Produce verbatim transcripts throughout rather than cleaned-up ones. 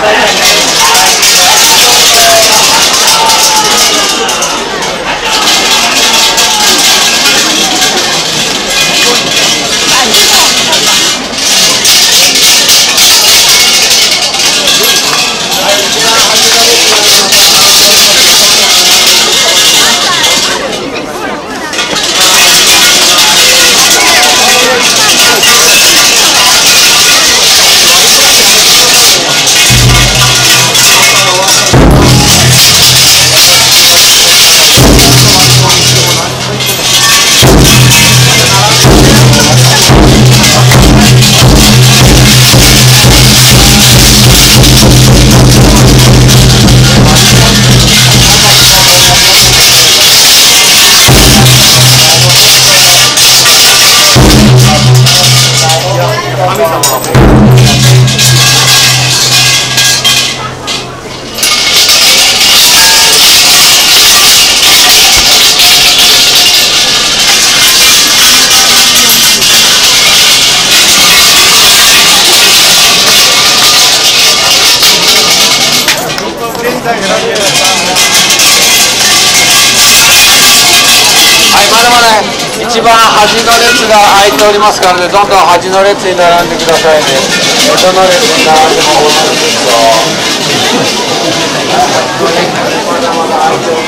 はい、まだまだ一番端の列が空いておりますからね、どんどん端の列に並んでくださいね。どの列に並んでも大丈夫ですよ。まだまだ空いており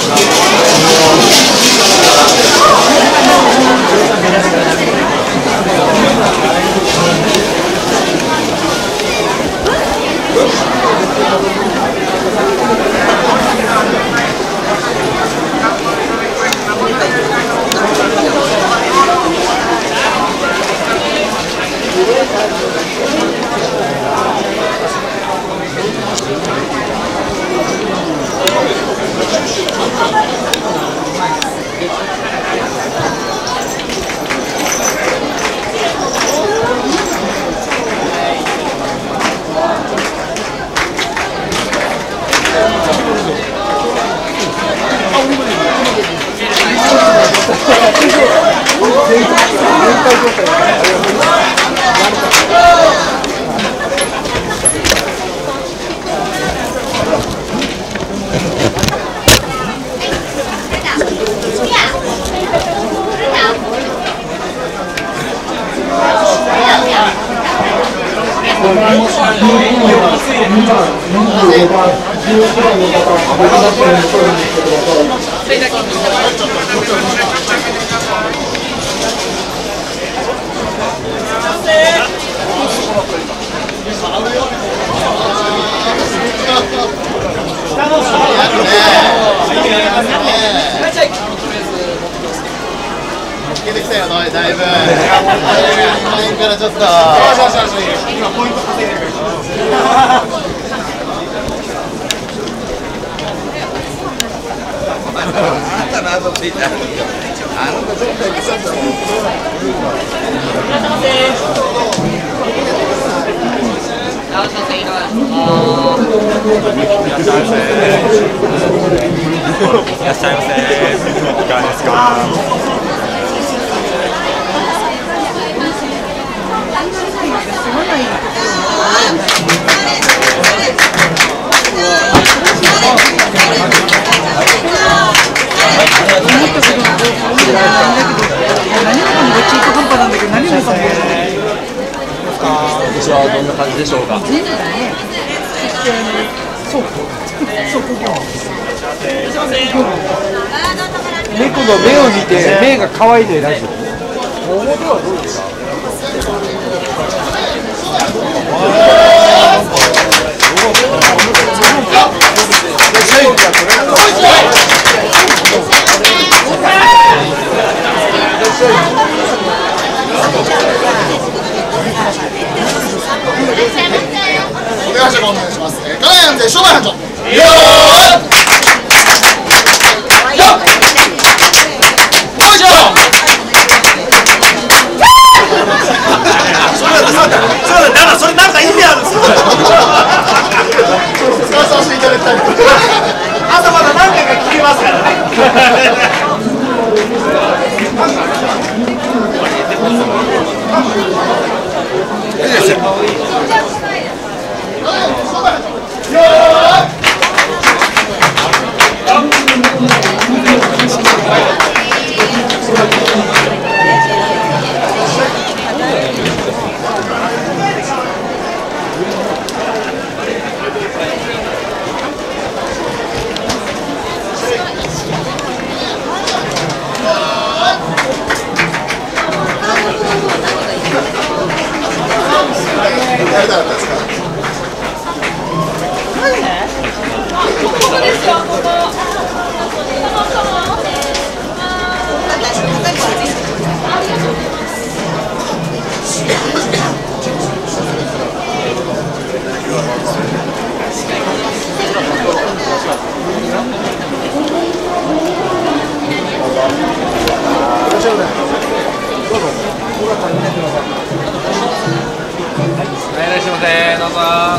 出てきたよ、だいぶ。だいぶからちょっと。今ポイント稼いでるから。あんた謎ついた。あの子ちょっと来ちゃったもん。いらっしゃいませ。いらっしゃいませ。いらっしゃいませ。いかがですか。私はどんな感じでしょうか。 猫の目を見て目が可愛いで大丈夫。表はどうですか。 お願いします。ガイアンズ商売班長。よー。それなんか意味あるんですよ。使わさせていただきたい。朝まだ何回か聞けますからね。いいですよ。 か。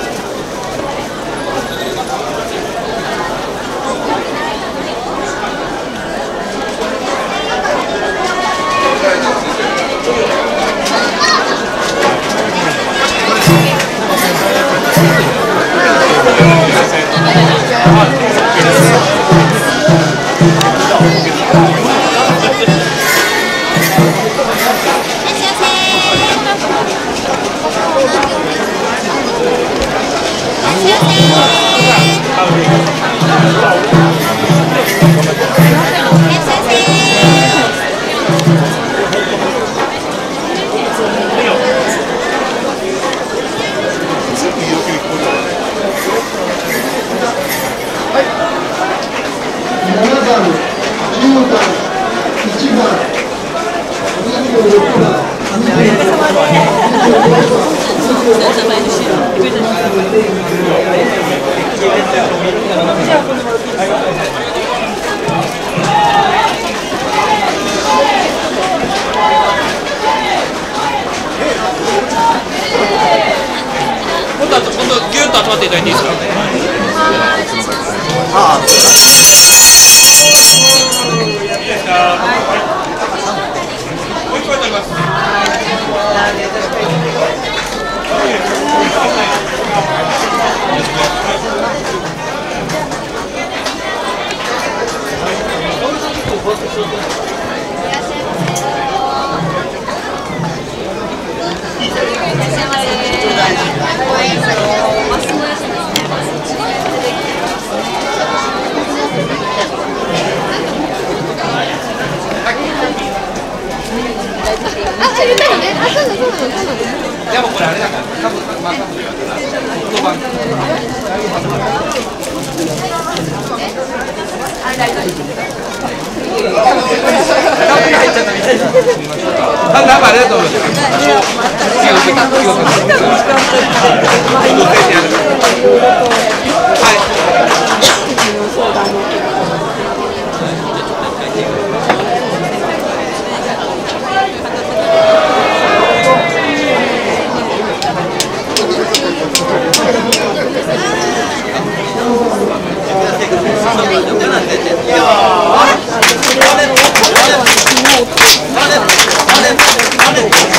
ギュッと集まっていただいていいですか。ああ。もう一杯取ります。いやもうこれあれだから多分まあ多分当番なんかありがとうございますはい。